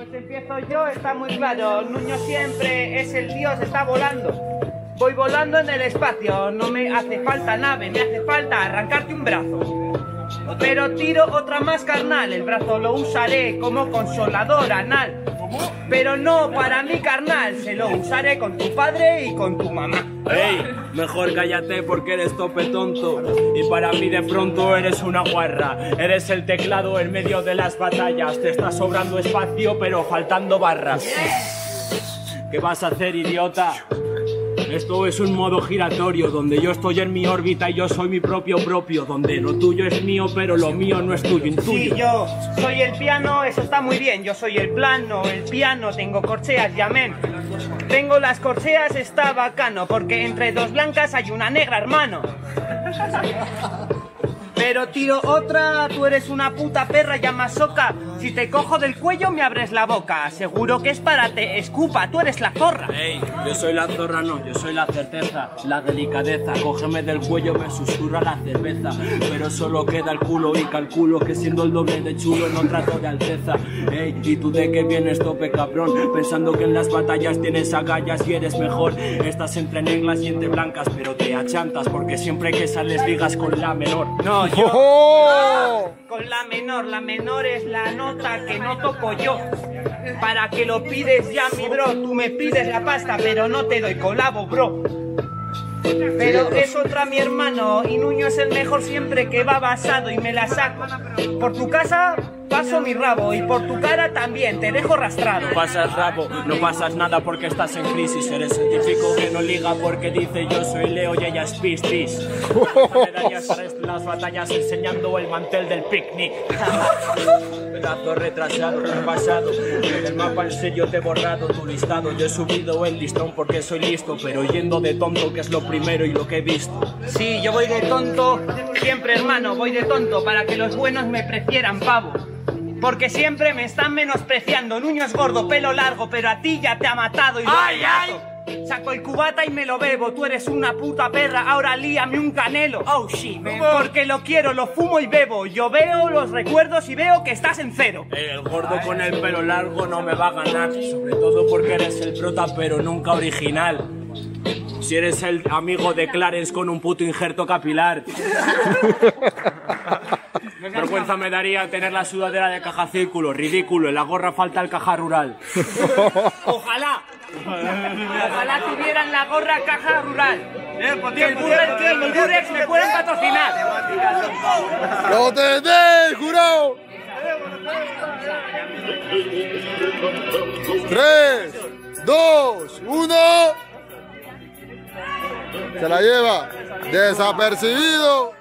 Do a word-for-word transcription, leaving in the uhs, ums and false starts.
empiezo yo, está muy claro. Nuño siempre es el dios, está volando. Voy volando en el espacio, no me hace falta nave, me hace falta arrancarte un brazo. Pero tiro otra más carnal, el brazo lo usaré como consolador anal. Pero no para mi carnal, se lo usaré con tu padre y con tu mamá. Ey, mejor cállate porque eres tope tonto. Y para mí de pronto eres una guarra. Eres el teclado en medio de las batallas. Te está sobrando espacio pero faltando barras. ¿Qué vas a hacer, idiota? Esto es un modo giratorio, donde yo estoy en mi órbita y yo soy mi propio propio, donde lo tuyo es mío, pero lo mío no es tuyo, intuyo. Sí, yo soy el piano, eso está muy bien, yo soy el plano, el piano, tengo corcheas, y amén. Tengo las corcheas, está bacano, porque entre dos blancas hay una negra, hermano. Pero tiro otra, tú eres una puta perra ya masoca. Si te cojo del cuello me abres la boca. Seguro que es para te escupa, tú eres la zorra. Ey, yo soy la zorra, no, yo soy la certeza, la delicadeza. Cógeme del cuello, me susurra la cerveza. Pero solo queda el culo y calculo que siendo el doble de chulo no trato de alteza. Ey, ¿y tú de qué vienes, tope cabrón? Pensando que en las batallas tienes agallas y eres mejor. Estás entre negras y entre blancas, pero te achantas porque siempre que sales digas con la menor. No, yo ¡Oh! con la menor, la menor es la nota que no toco yo. Para que lo pides ya, mi bro, tú me pides la pasta, pero no te doy colabo, bro. Pero es otra mi hermano, y Nuño es el mejor siempre que va basado y me la saco. Por tu casa paso mi rabo y por tu cara también te dejo rastrado. No pasas rabo, no pasas nada porque estás en crisis. Eres el típico que no liga porque dice yo soy Leo y ella es Pis Pis. Medallas para las batallas enseñando el mantel del picnic. Pedazo retrasado, pasado. En el mapa en serio te he borrado tu listado. Yo he subido el listón porque soy listo, pero yendo de tonto que es lo primero y lo que he visto. Sí, yo voy de tonto, siempre hermano, voy de tonto para que los buenos me prefieran, pavo. Porque siempre me están menospreciando. Nuño es gordo, pelo largo, pero a ti ya te ha matado y lo ¡Ay, ay! Saco el cubata y me lo bebo. Tú eres una puta perra, ahora líame un canelo. Oh shit, man. Porque lo quiero, lo fumo y bebo. Yo veo los recuerdos y veo que estás en cero. El gordo con el pelo largo no me va a ganar. Sobre todo porque eres el prota, pero nunca original. Si eres el amigo de Clarence con un puto injerto capilar. Vergüenza me daría tener la sudadera de caja círculo, ridículo, en la gorra falta el caja rural. Ojalá, ojalá tuvieran la gorra caja rural. Que el Burger King y Durex me puedan patrocinar. ¡Lo tenéis, jurado! Tres, dos, uno. Se la lleva desapercibido.